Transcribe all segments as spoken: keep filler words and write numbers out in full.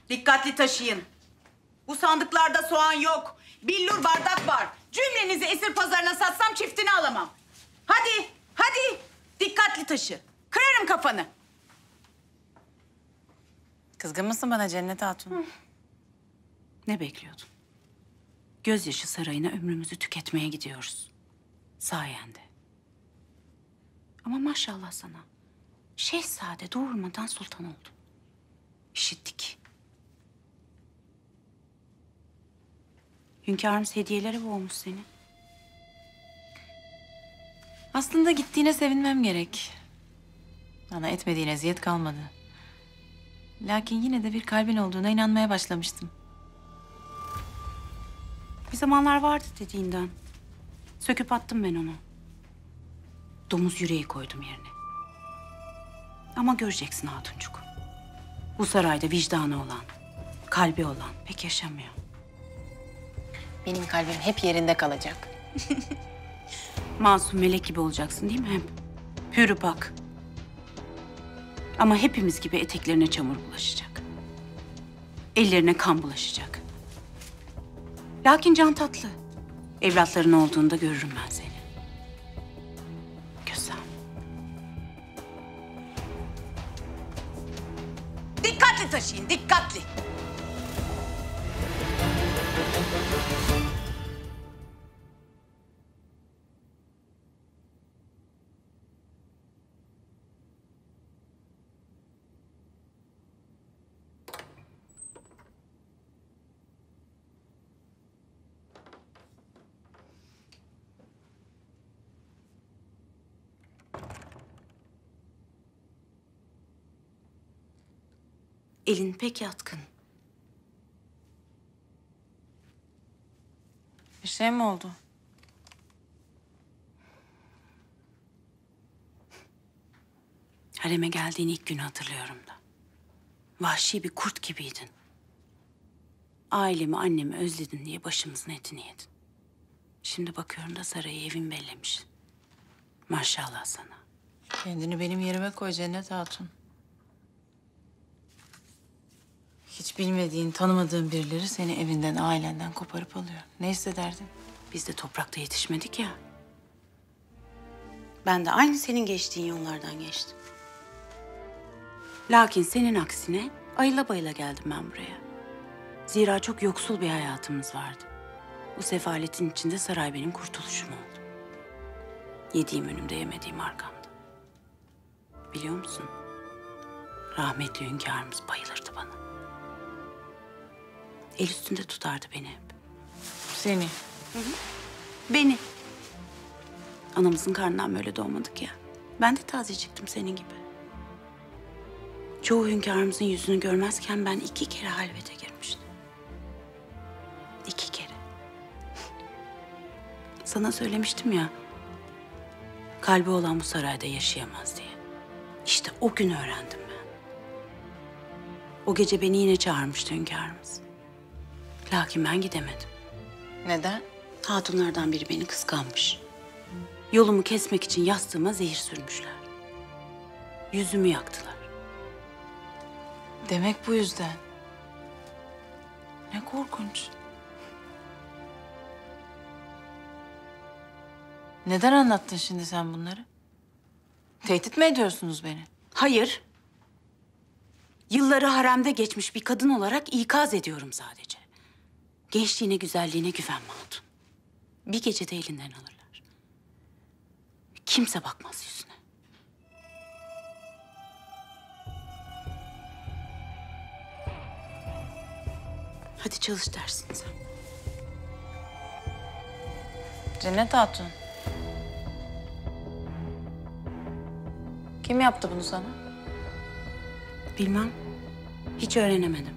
Dikkatli taşıyın. Bu sandıklarda soğan yok. Billur bardak var. Cümlenizi esir pazarına satsam çiftini alamam. Hadi, hadi. Dikkatli taşı. Kırarım kafanı. Kızgın mısın bana Cennet Hatun? Hı. Ne bekliyordun? Gözyaşı sarayına ömrümüzü tüketmeye gidiyoruz. Sayende. Ama maşallah sana. Şehzade doğurmadan sultan oldu. İşittik. Hünkârımız hediyelere boğmuş seni. Aslında gittiğine sevinmem gerek. Bana etmediğin eziyet kalmadı. Lakin yine de bir kalbin olduğuna inanmaya başlamıştım. Bir zamanlar vardı dediğinden. Söküp attım ben onu. Domuz yüreği koydum yerine. Ama göreceksin Hatuncuk. Bu sarayda vicdanı olan, kalbi olan pek yaşamıyor. Benim kalbim hep yerinde kalacak. Masum melek gibi olacaksın değil mi hem? Hürü pak. Ama hepimiz gibi eteklerine çamur bulaşacak. Ellerine kan bulaşacak. Lakin can tatlı. Evlatların olduğunda görürüm ben seni. Gözüm. Dikkatli taşıyın, dikkatli. Elin pek yatkın. Bir şey mi oldu? Hareme geldiğin ilk günü hatırlıyorum da. Vahşi bir kurt gibiydin. Ailemi, annemi özledin diye başımızın etini yedin. Şimdi bakıyorum da sarayı evin bellemiş. Maşallah sana. Kendini benim yerime koy Cennet Hatun. Hiç bilmediğin, tanımadığın birileri seni evinden, ailenden koparıp alıyor. Ne hissederdin? Biz de toprakta yetişmedik ya. Ben de aynı senin geçtiğin yollardan geçtim. Lakin senin aksine ayıla bayıla geldim ben buraya. Zira çok yoksul bir hayatımız vardı. Bu sefaletin içinde saray benim kurtuluşum oldu. Yediğim önümde, yemediğim arkamda. Biliyor musun? Rahmetli hünkârımız bayılırdı bana. El üstünde tutardı beni hep. Seni. Hı hı. Beni. Anamızın karnından böyle doğmadık ya. Ben de tazeciktim senin gibi. Çoğu hünkârımızın yüzünü görmezken ben iki kere halvete girmiştim. İki kere. Sana söylemiştim ya, kalbi olan bu sarayda yaşayamaz diye. İşte o gün öğrendim ben. O gece beni yine çağırmıştı hünkârımız. Lakin ben gidemedim. Neden? Hatunlardan biri beni kıskanmış. Yolumu kesmek için yastığıma zehir sürmüşler. Yüzümü yaktılar. Demek bu yüzden. Ne korkunç. Neden anlattın şimdi sen bunları? Tehdit mi ediyorsunuz beni? Hayır. Yılları haremde geçmiş bir kadın olarak ikaz ediyorum sadece. Gençliğine, güzelliğine güvenme Hatun. Bir gecede elinden alırlar. Kimse bakmaz yüzüne. Hadi çalış dersini sen. Cennet Hatun. Kim yaptı bunu sana? Bilmem. Hiç öğrenemedim.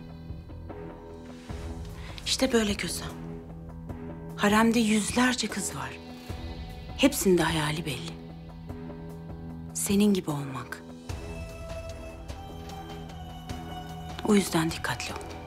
İşte böyle Kösem. Haremde yüzlerce kız var. Hepsinin de hayali belli. Senin gibi olmak. O yüzden dikkatli ol.